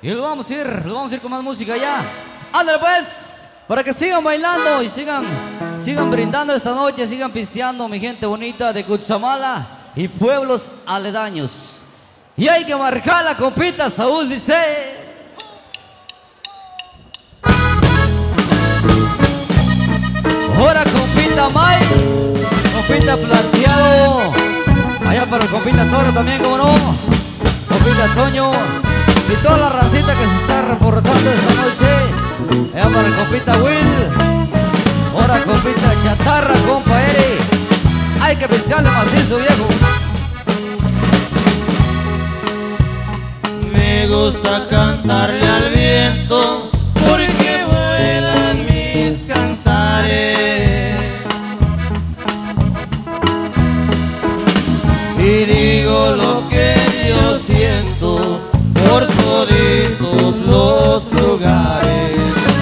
Y nos vamos a ir con más música ya. Ándale pues, para que sigan bailando y sigan brindando esta noche, sigan pisteando, mi gente bonita de Cutzamala y pueblos aledaños. Y hay que marcar la compita, Saúl dice. Ahora compita Mike, compita Plateado, allá para el compita Toro también, como no, compita Toño y toda la racita que se está reportando esta noche, allá para el compita Will, ahora compita Chatarra, compa Eri, hay que pistearle macizo, viejo. Me gusta cantarle al viento porque vuelan mis cantares y digo lo que yo siento por toditos los lugares.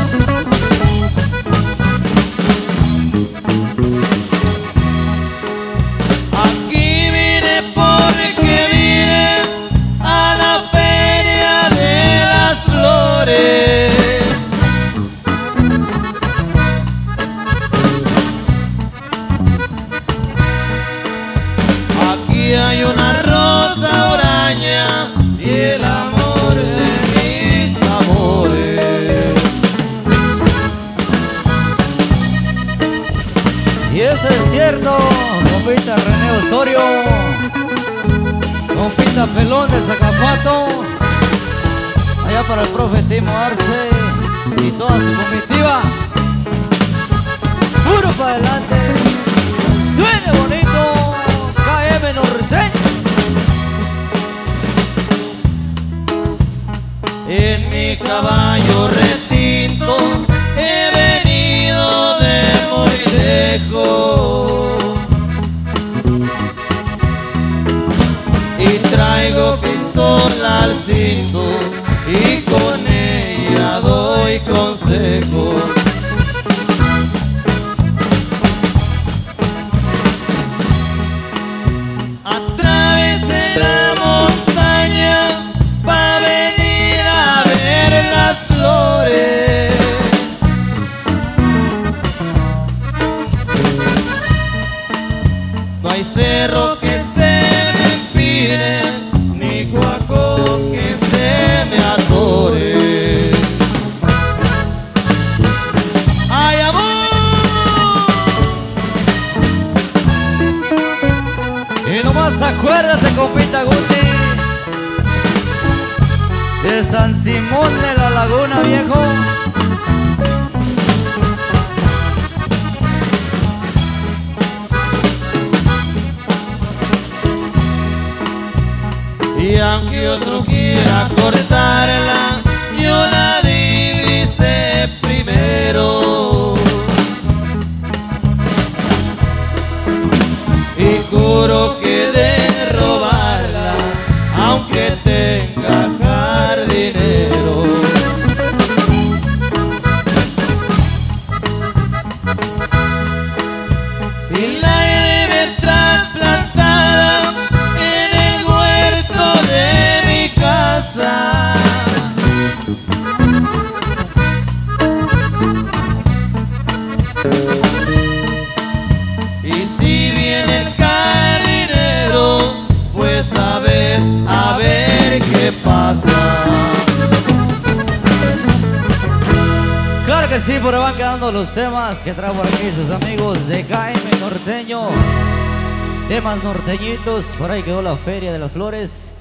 Aquí vine porque vine a la feria de las flores. Aquí hay una rosa oraña y el amor de mis amores. Y eso es cierto, compita René Osorio, compita Pelón de Zacapato, allá para el profe Timo Arce y toda su comitiva. Puro para adelante, suene bonito, KM Norteño. En mi caballo retinto he venido de muy lejos y traigo pistola al cinto y con ella doy consejos. Atravesé la montaña pa' venir a ver las flores. No hay cerro que se me empine, ni guaco que se me atore. ¡Ay, amor! Y nomás acuérdate, compita Guti, de San Simón de la Laguna, viejo. Y aunque otro quiera cortarla, yo la divisé primero. Y juro que de robarla, aunque tenga jardinero. Y la he de ver trasplantada en el huerto de mi casa. Y si viene el jardinero, pues a ver qué pasa. Claro que sí, por ahí van quedando los temas que traen por aquí sus amigos de KM Norteño. Temas norteñitos, por ahí quedó la Feria de las Flores.